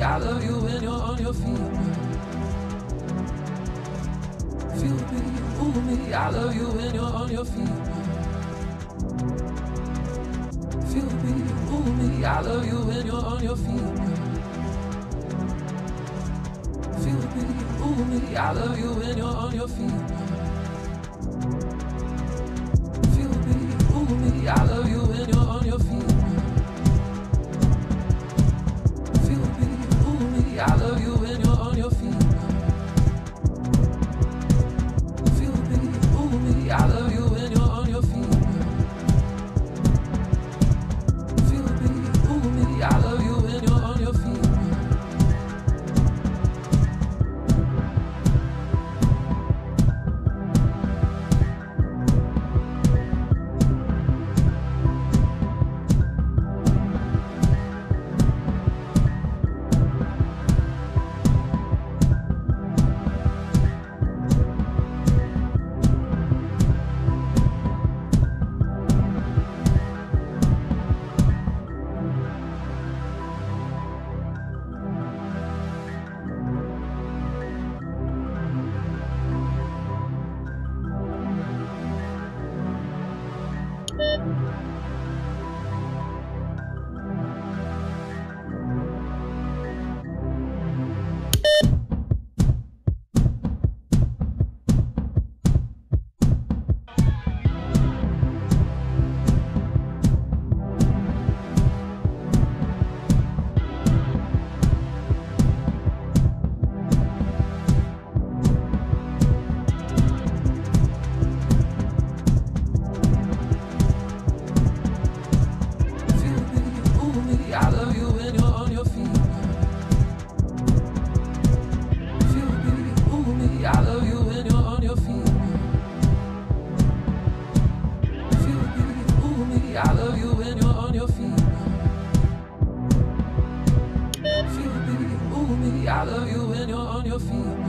I love you when you're on your feet. Feel me, move me, I love you when you're on your feet. Feel me, move me, I love you when you're on your feet. Feel me, move me, I love you when you're on your feet. Feel me, move me, I love you when you're on your feet. Feel me, move me, I love you when you're on your feet. Feel me, move me, I love you when you're on your feet. Feel me, move me, I love you when you're on your feet. I love you when you're on your feet. Feel me, move me, I love you when you're on your feet. Feel me, move me, I love you when you're on your feet. Feel me, move me, I love you when you're on your feet.